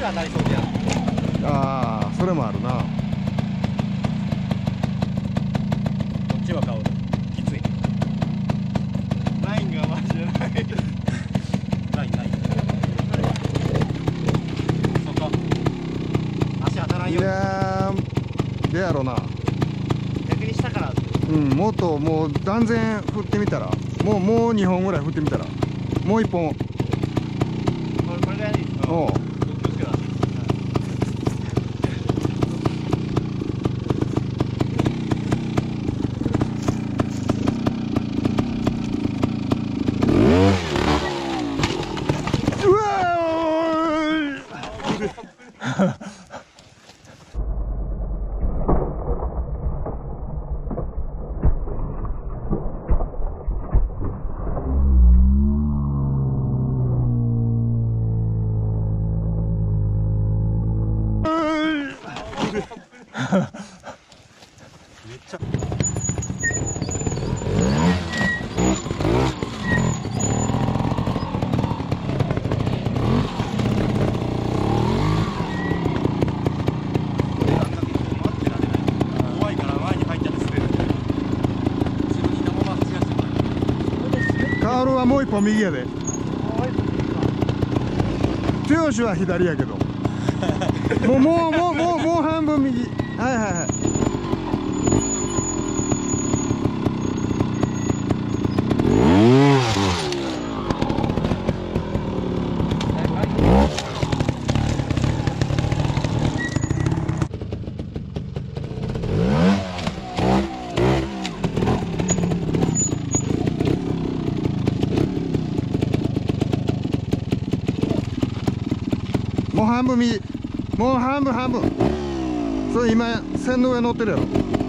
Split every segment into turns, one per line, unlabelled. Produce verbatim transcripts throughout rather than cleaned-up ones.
当たりそうでやる。
ああ、それもあるな。
こっちは顔きつい。ラインがマジでない。ラインない。そこ。足当たらんよ。
いやー、でやろな。
逆に下から。
うん、もっともう断然振ってみたら、もうもうにほんぐらい振ってみたら、もういっぽん。
これこれぐらいでいい。
おう。
気をつけな。
うわー
めっちゃ。怖いから前に入っちゃって滑る。後ろにいたまま走らせてもらう。
カールはもう一本右やで。剛は左やけど。もうもうもうもうもう半分右。はいはいはい。もう半分右。もう半分半分。それ今線の上乗ってるやろ。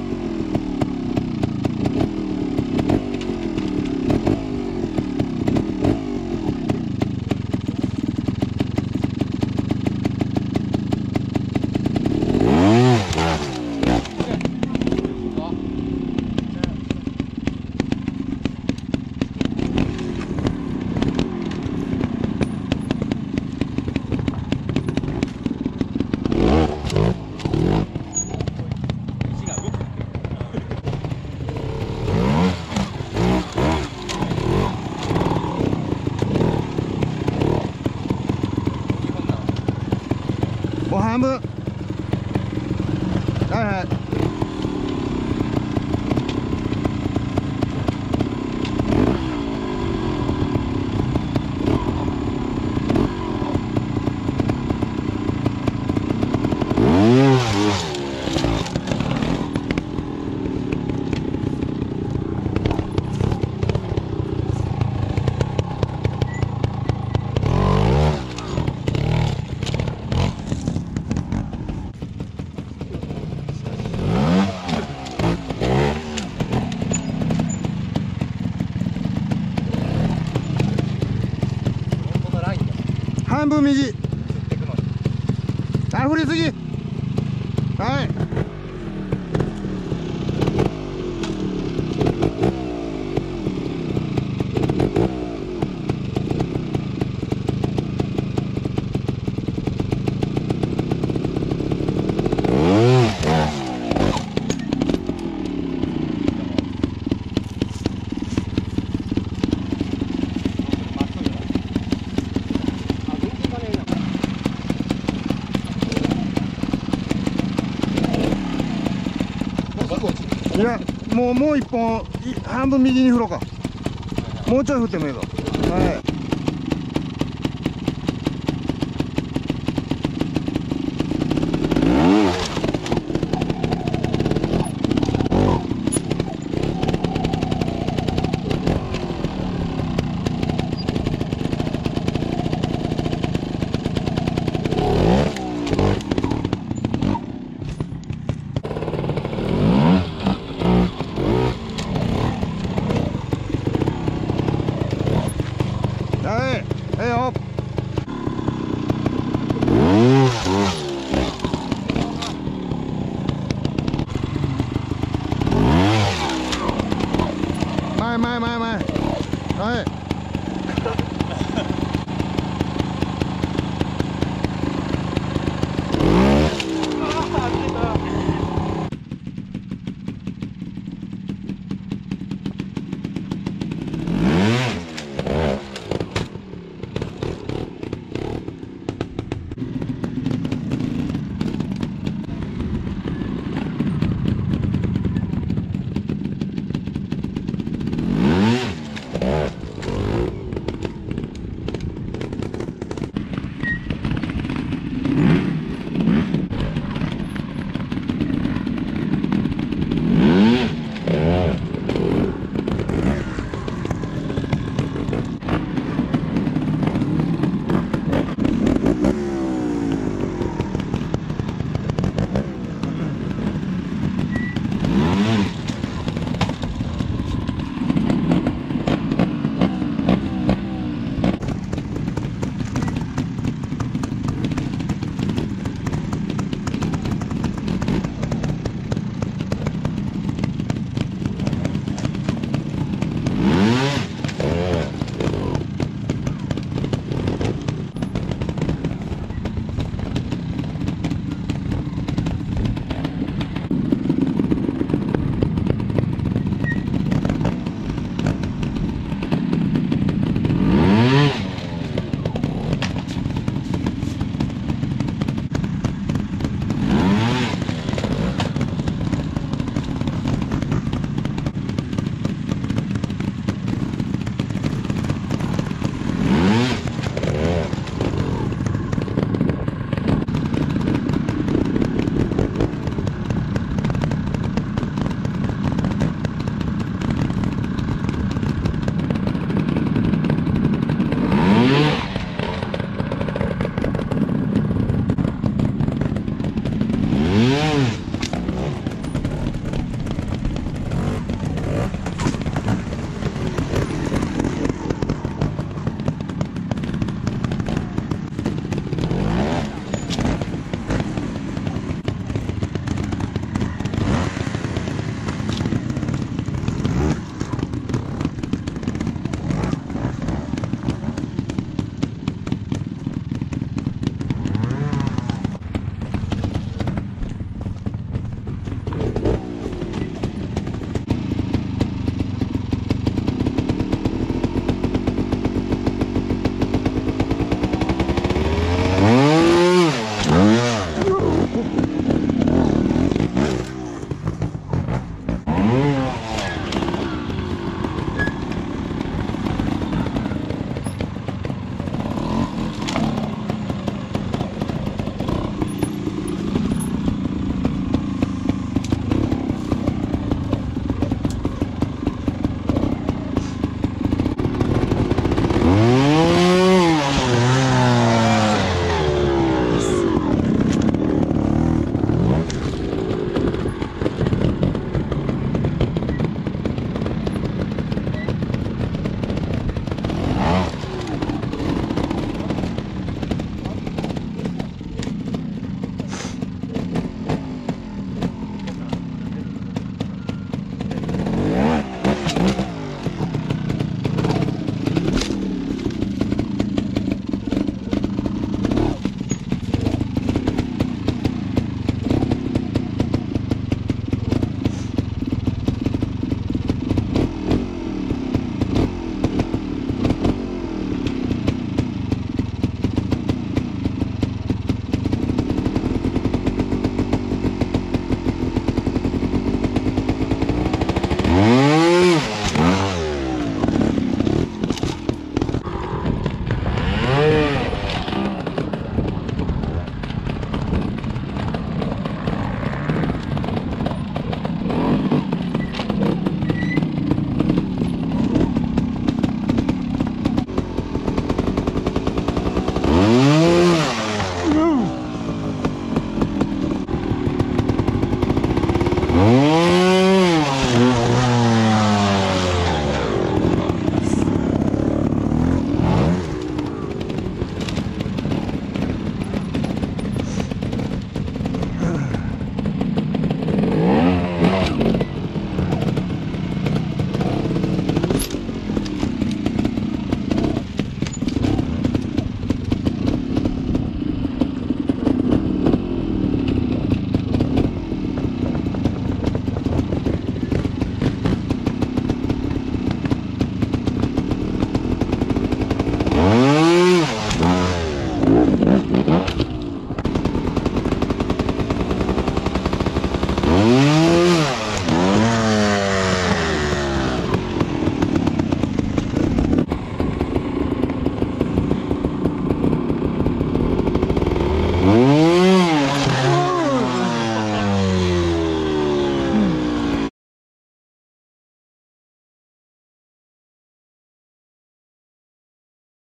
もう半分。はいはい。半分右。あ、振りすぎ。はい。いや、もうもう一本い半分右に振ろうか。もうちょい振ってもいいぞ。はい。